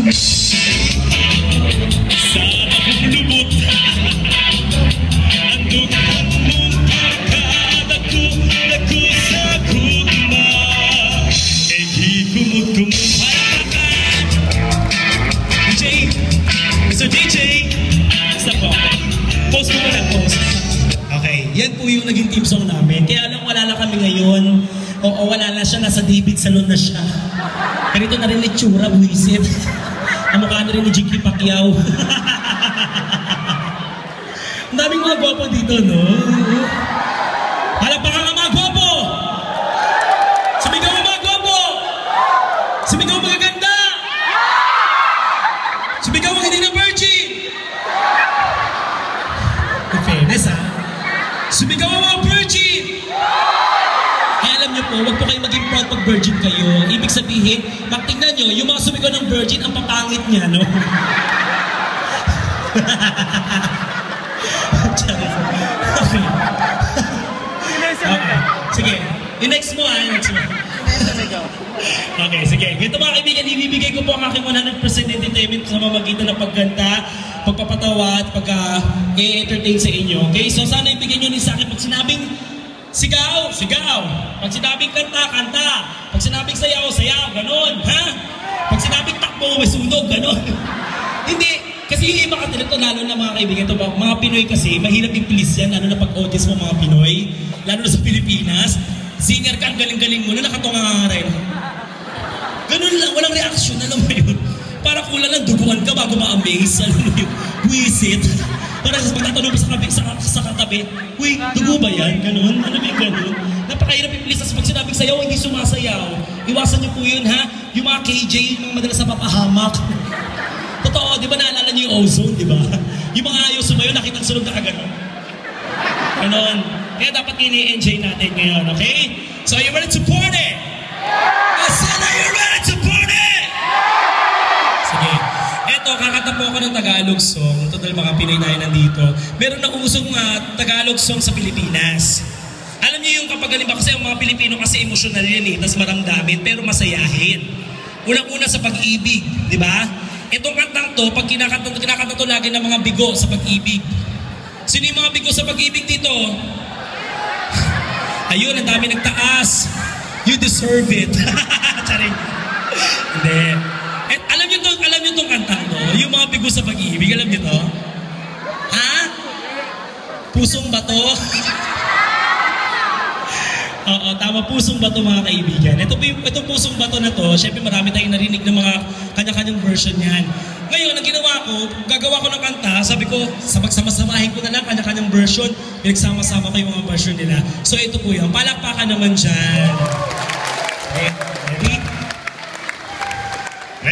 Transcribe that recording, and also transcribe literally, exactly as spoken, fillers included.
Yan po yung naging team song namin. Kaya lang wala na kami ngayon. Oo, wala na siya. Nasa David Salon na siya. Ganito na rin ni Chura, buwisit. Ang mukha na rin ni Jiggy Pacquiao. Ang daming mga gwapo dito, no? Palakpakan ka mga gwapo! Sumigaw ang mga gwapo! Sumigaw ang mga ganda! Sumigaw ang hindi na virgin! In fairness, ha? Sumigaw ang mga virgin! Kaya alam niyo po, huwag po kayo maging proud pag virgin kayo. Ibig sabihin, maktingnan niyo, yung mga sumigaw ng virgin, ang papangit niya, no? Okay. Okay. Sige. Yung next mo, ah. Yung next mo. Okay, sige. Ganito mga kaibigan, ibibigay ko po ang aking one hundred percent entertainment sa mamagitan ng pagganda, pagpapatawa at pagka-e-entertain sa inyo. Okay? So sana ibigay nyo rin sa akin pag sinabing sigaw, sigaw. Pag sinabing kanta, kanta. Pag sinabing sayaw, sayaw. Ganon. Ha? Pag sinabing takbo, may sunog. Ganon. Hindi. Kasi yung iba ka ito, lalo na mga kaibigan, ito, mga Pinoy kasi, mahirap i-please yan, lalo na pag-audience mo mga Pinoy, lalo na sa Pilipinas. Singer ka, ang galing-galing mo na, nakatunga nga rin. Ganun lang, walang reaction, alam mo yun. Para kulang lang, duguan ka bago ma-amaze, alam mo yun. Buisit. Para sa pagtatanong mo sa, kabi, sa, sa katabi, uy, dugo ba yan? Ganun, ano ba yung ganun? Napakahirap i-please, as pag sinabing sayaw, hindi sumasayaw. Iwasan niyo po yun, ha? Yung mga K J, yung mga madalas na papahamak. Totoo, di ba naalala niyo yung ozone, di ba? Yung mga ayaw sumayo, nakitang sunog na kagano'n. Ganon. Kaya dapat ini-enjoy natin ngayon, okay? So, are you ready to party? I said, are you ready to party? Sige. Eto, kakanta po ako ng Tagalog song. Total, mga Pinoy tayo nandito. Meron na usong uh, Tagalog song sa Pilipinas. Alam niyo yung kapag halimbawa kasi ang mga Pilipino kasi emosyonal yan eh, tas maramdamin, pero masayahin. Unang-una sa pag-ibig, di ba? Itong kantang to, pag kinakanta, kinakanta to lagi ng mga bigo sa pag-ibig. Sino yung mga bigo sa pag-ibig dito? Ayun, ang dami nagtaas. You deserve it. Charing. Hindi. Eh, alam niyo to, alam niyo tong kantang to, yung mga bigo sa pag-ibig, alam niyo to? Ha? Pusong bato? Oo, tama, pusong bato mga kaibigan. Ito, itong pusong bato na to, syempre marami tayong narinig ng mga kanya-kanyang version yan. Ngayon, ang ginawa ko, gagawa ko ng kanta, sabi ko, sabagsama-samahin ko na lang kanya-kanyang version, pinagsama-sama ko yung mga version nila. So ito po yun, palakpakan naman dyan. Okay.